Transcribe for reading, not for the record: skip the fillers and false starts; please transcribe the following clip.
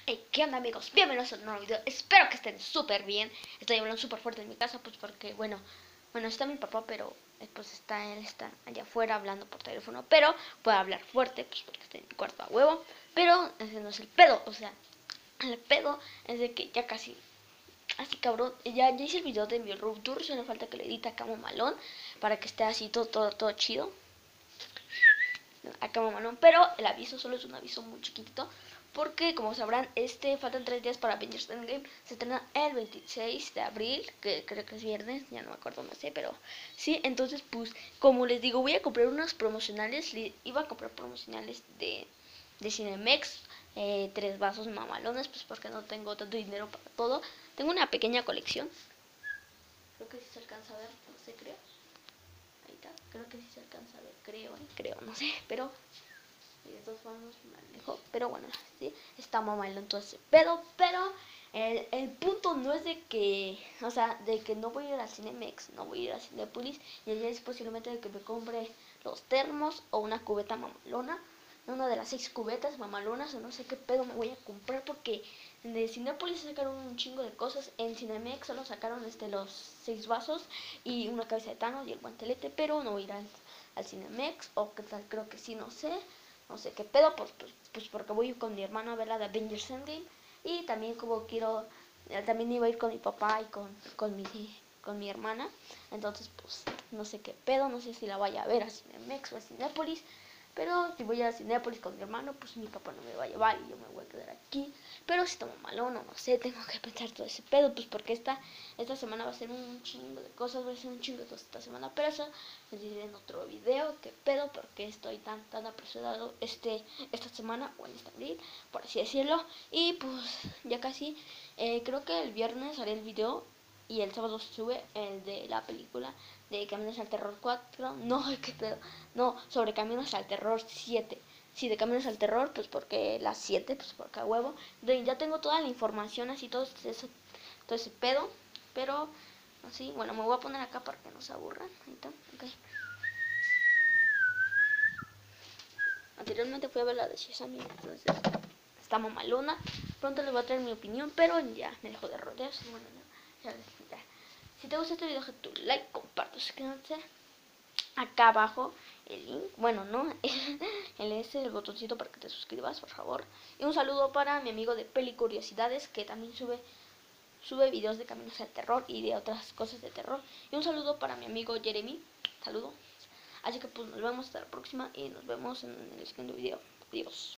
Hey, ¿qué onda, amigos? Bienvenidos a un nuevo video. Espero que estén súper bien. Estoy hablando súper fuerte en mi casa, pues porque, bueno, está mi papá, pero pues él está allá afuera hablando por teléfono. Pero puedo hablar fuerte, pues porque estoy en mi cuarto a huevo. Pero ese no es el pedo, o sea, el pedo es de que ya casi, así cabrón, ya hice el video de mi room tour. Solo falta que le edite acá malón para que esté así todo chido. Acá mamalón, pero el aviso solo es un aviso muy chiquitito, porque como sabrán, faltan 3 días para Avengers Endgame. Se estrena el 26 de abril, que creo que es viernes, ya no me acuerdo, no sé, pero sí. Entonces, pues, como les digo, voy a comprar unos promocionales. Iba a comprar promocionales de Cinemex, 3 vasos mamalones, pues porque no tengo tanto dinero para todo. Tengo una pequeña colección, creo que sí se alcanza a ver, no sé, creo. Ahí está, creo que sí se alcanza a ver, creo, no sé, pero de todos formas manejo. Pero bueno, sí, está malo entonces. Pero el punto no es de que, o sea, de que no voy a ir al Cinemex, no voy a ir al Cinepolis, y allá es posiblemente de que me compre los termos o una cubeta mamalona, una de las 6 cubetas mamalonas, o no sé qué pedo me voy a comprar, porque de Cinepolis sacaron un chingo de cosas. En Cinemex solo sacaron los 6 vasos y una cabeza de Thanos y el guantelete, pero no voy a ir al Cinemex, o qué tal, creo que sí, no sé qué pedo, pues porque voy con mi hermano a ver la de Avengers Endgame. Y también como quiero, también iba a ir con mi papá y con mi hermana. Entonces pues no sé qué pedo, no sé si la vaya a ver a Cinemex o a Cinépolis. Pero si voy a Cinépolis con mi hermano, pues mi papá no me va a llevar y yo me voy a quedar aquí. Pero si tomo malón o no sé, tengo que pensar todo ese pedo, pues porque esta semana va a ser un chingo de cosas, va a ser un chingo de cosas esta semana. Pero eso les diré en otro video, qué pedo, porque estoy tan apresurado esta semana, o en este abril, por así decirlo. Y pues ya casi, creo que el viernes haré el video y el sábado se sube el de la película de Caminos al Terror 4. No, qué pedo. No, sobre Caminos al Terror 7. Sí, de Caminos al Terror, pues porque las 7, pues porque a huevo. Ya tengo toda la información, así todo ese pedo. Pero, así, bueno, me voy a poner acá para que no se aburran. Ahí está, ok. Anteriormente fui a ver la de Shazam, entonces está mamalona. Pronto les voy a traer mi opinión, pero ya me dejo de rodeos. Bueno, ya. Si te gusta este video, deja tu like, comparte, suscríbete. Acá abajo el link, bueno, no, el botoncito para que te suscribas, por favor. Y un saludo para mi amigo de Pelicuriosidades, que también sube videos de Caminos al Terror y de otras cosas de terror. Y un saludo para mi amigo Jeremy, saludo. Así que pues nos vemos hasta la próxima y nos vemos en el siguiente video. Adiós.